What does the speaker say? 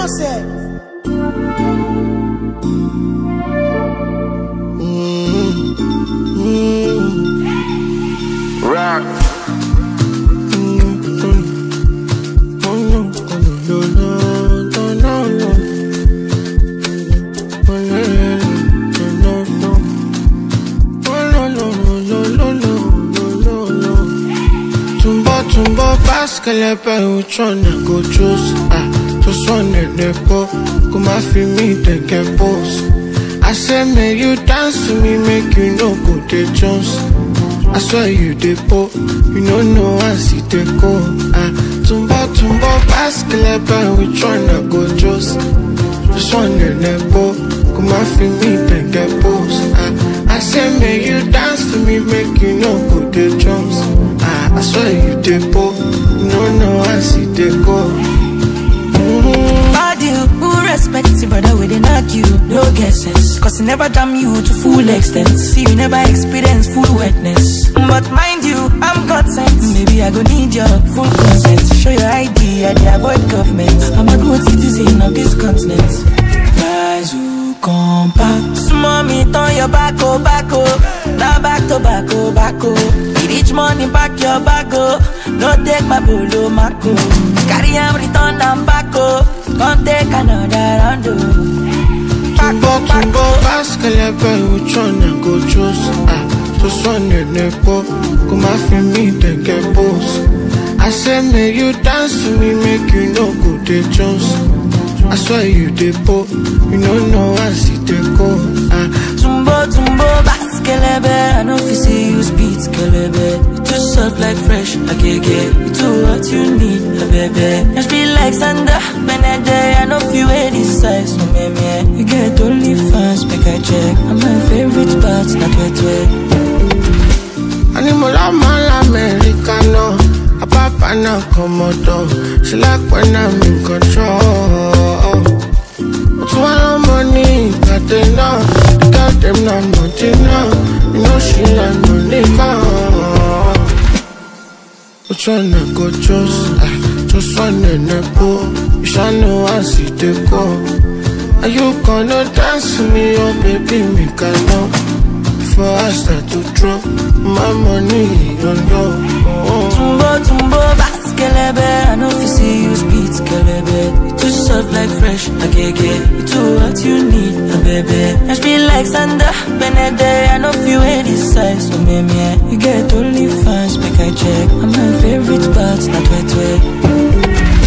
Rock. Tumbo basket which one I go choose? Just one in the boat. Come and feel me, they get boss. I say, make you dance to me, make you no go the Jones. I swear you the po, you know I see the go. Tumbo basket which one I go choose? Just one in the boat. Come and feel me, they get boss. I say, make you dance to me, make you no go the drums. I swear you the po, you know I see the go. Bad you, who respects you, brother, we didn't argue, no guesses. Cause he never damn you to full extent. See, you never experience full wetness. But mind you, I'm God sent. Maybe I go need your full consent. Show your ID, I avoid government. I'm a good citizen of this continent. Guys who come back, mommy, turn your back, oh. Now back to back, oh. Each money back your back, oh. No take my bolo, mako. Carry am return am back, oh. Come take another round, oh. Tumbo basket which one I go choose? Just one in the boat. Come and feel me, they get boss. I say, make you dance to me, make you no go the Jones. I swear you the po, you know I see the go. Tumbo basket, I know if you see you speed, kelebe. You too soft like fresh, agege. You too what you need, baby. Just be like Sandra, Benede. I know if you wear this size, so maybe you get only fans, make I check. I'm my favorite part, not wet. Animal, Americano. A papa na komodo. She like when I'm in control. But one money, got them now. Got them now, money now. You know she like money now. Which one I go choose? Just one in the pool. You shall know I see the go. Are you gonna dance to me, oh baby, me can know. Before I start to drop my money on you. Tumbo basket, I know if you see you speed, kelebe. You too soft like fresh, agege. You too what you need, baby. Just be like Sandra, Benede. I know if you wear this size, so maybe you get only fans, make I check. I'm my favorite part, not wet.